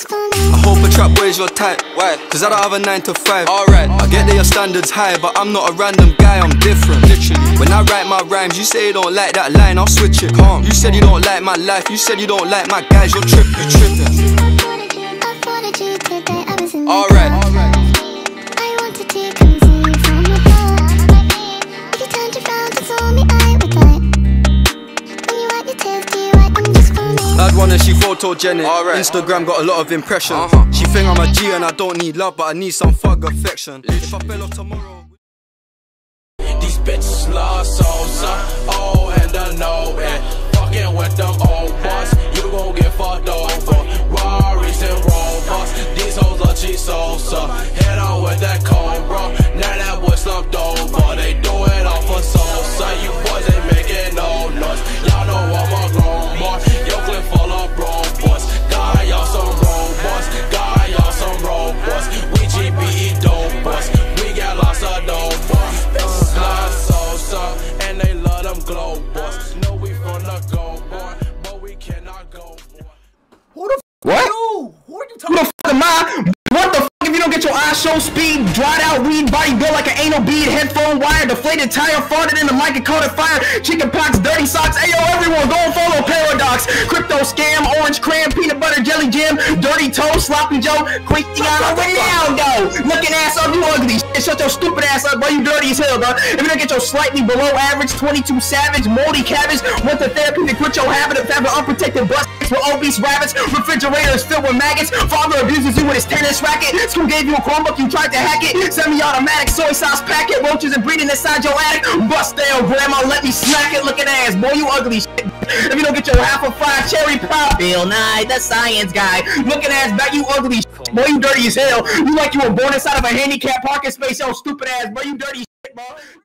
I hope a trap boy's your type. Why? Cause I don't have a 9 to 5. Alright, I get that your standards high, but I'm not a random guy, I'm different. Literally, when I write my rhymes, you say you don't like that line, I'll switch it. Calm. You said you don't like my life, you said you don't like my guys, you're tripping. Alright. I wanted to come and see you from above. If you turned around and saw me, I would lie. When you wipe your tears, do you wipe them just for me? Bad one and she photogenic. Instagram got a lot of impressions. She think I'm a G and I don't need love, but I need some thug affection. If I fell off tomorrow, these bitches love Sosa, oh and I know it. Fucking with them old boys, you gon' get fucked over. Rarries and Rovers, these hoes are cheap Sosa. Head on with that Cobra, now that boy slumped over. They do it all for Sosa, you boys ain't making no noise. Y'all know I'm a grown boy, your clip full of broke boys. Got y'all some robots, got y'all some robots. We GBE dope boys, we got lots of dope boys. Bitches love Sosa, and they love them glow boys. Know we from the go boy, but we cannot go boy. Who the What? you? Who are you talking Who the fuck am I? What the fuck if you don't get your eyes show speed, dried out weed, body built like an anal bead, headphone wire, deflated tire, farted in the mic and caught it fire, chicken pox, dirty socks, ayo everyone, go and follow Paradox, crypto scam, orange cram, peanut butter jelly jam, dirty toe, sloppy Joe, Cristiano Ronaldo, looking ass up, you ugly shit, shut your stupid ass up, bro, you dirty as hell, bro. If you don't get your slightly below average 22 savage, moldy cabbage, went to therapy to quit your habit of having unprotected bust with obese rabbits, refrigerators filled with maggots, father abuses you with his tennis racket, school gave you a Chromebook, you tried to hack it, semi-automatic soy sauce packet, roaches and breeding inside your attic, bust down grandma, let me smack it, looking ass, boy, you ugly shit. If you don't get your half of fried cherry pie, Bill Nye, the science guy, looking ass back, you ugly shit, boy, you dirty as hell, you like you were born inside of a handicapped parking space, yo, stupid ass, boy, you dirty shit, bro.